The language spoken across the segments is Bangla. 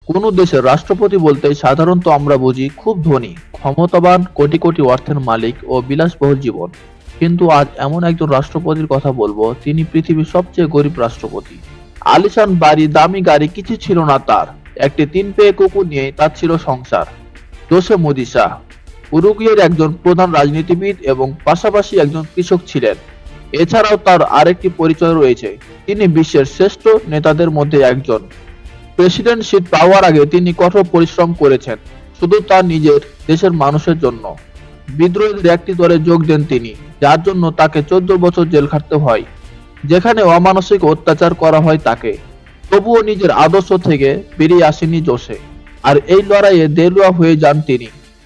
কোনো দেশের রাষ্ট্রপতি বলতেই সাধারণত আমরা বুঝি খুব ধনী, ক্ষমতাবান, কোটি কোটি অর্থের মালিক ও বিলাসবহুল জীবন। কিন্তু আজ এমন একজন রাষ্ট্রপতির কথা বলবো, তিনি পৃথিবীর সবচেয়ে গরিব রাষ্ট্রপতি। আলিশান বাড়ি, দামি গাড়ি কিছু ছিল না তার। একটি 3 পেয়ে কুকুর নিয়ে তার ছিল সংসার। জোসে মোদি শাহ উরুগুয়ের একজন প্রধান রাজনীতিবিদ এবং পাশাপাশি একজন কৃষক ছিলেন। এছাড়াও তার আরেকটি পরিচয় রয়েছে, তিনি বিশ্বের শ্রেষ্ঠ নেতাদের মধ্যে একজন। প্রেসিডেন্টশিপ পাওয়ার আগে তিনি কঠোর পরিশ্রম করেছেন, শুধু তার নিজের দেশের মানুষের জন্য। বিদ্রোহীদের একটি দলে যোগ দেন তিনি, যার জন্য তাকে 14 বছর জেল খাটতে হয়, যেখানে অমানসিক অত্যাচার করা হয় তাকে। তবুও নিজের আদর্শ থেকে বেরিয়ে আসেনি জোসে, আর এই লড়াইয়ে দেলুয়া হয়ে যান তিনি।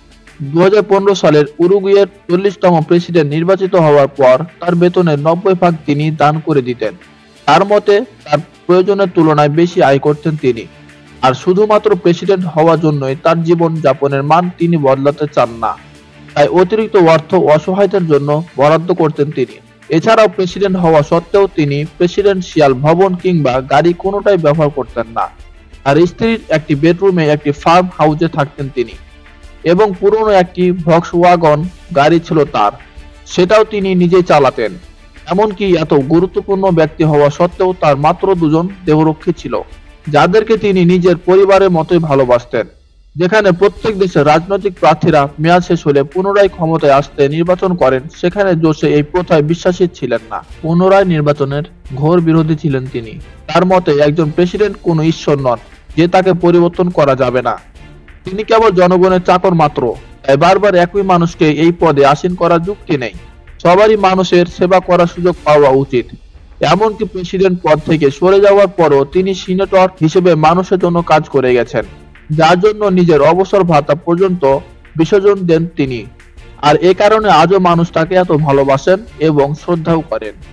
2015 সালের উরুগুয়ের 40তম প্রেসিডেন্ট নির্বাচিত হওয়ার পর তার বেতনের 90 ভাগ তিনি দান করে দিতেন। তার মতে তার প্রয়োজনের তুলনায় বেশি আয় করতেন তিনি, আর শুধুমাত্র প্রেসিডেন্ট হওয়ার জন্যই তার জীবন যাপনের মান তিনি বদলাতে চান না। তাই অতিরিক্ত অর্থ অসহায়দের জন্য বরাদ্দ করতেন তিনি। এছাড়াও প্রেসিডেন্ট হওয়া সত্ত্বেও তিনি প্রেসিডেন্সিয়াল ভবন কিংবা গাড়ি কোনোটাই ব্যবহার করতেন না। আর স্ত্রীর একটি বেডরুমে একটি ফার্ম হাউসে থাকতেন তিনি, এবং পুরনো একটি ভক্সওয়াগন গাড়ি ছিল তার, সেটাও তিনি নিজেই চালাতেন। এমনকি এত গুরুত্বপূর্ণ ব্যক্তি হওয়া সত্ত্বেও তার মাত্র 2জন দেহরক্ষী ছিল, যাদেরকে তিনি নিজের পরিবারের মতোই ভালোবাসতেন। যেখানে প্রত্যেক দেশের রাজনৈতিক প্রার্থীরা মেয়াদ শেষ হলে পুনরায় ক্ষমতায় আসতে নির্বাচন করেন, সেখানে জোসে এই প্রথায় বিশ্বাসী ছিলেন না। পুনরায় নির্বাচনের ঘোর বিরোধী ছিলেন তিনি। তার মতে একজন প্রেসিডেন্ট কোনো ঈশ্বর নন যে তাকে পরিবর্তন করা যাবে না। তিনি কেবল জনগণের চাকর মাত্র। তাই বারবার একই মানুষকে এই পদে আসীন করার যুক্তি নেই। সবারই মানুষের সেবা করার সুযোগ পাওয়া উচিত। এমনকি প্রেসিডেন্ট পদ থেকে সরে যাওয়ার পরও তিনি সিনেটর হিসেবে মানুষের জন্য কাজ করে গেছেন, যার জন্য নিজের অবসর ভাতা পর্যন্ত বিসর্জন দেন তিনি। আর এ কারণে আজও মানুষ তাকে এত ভালোবাসেন এবং শ্রদ্ধাও করেন।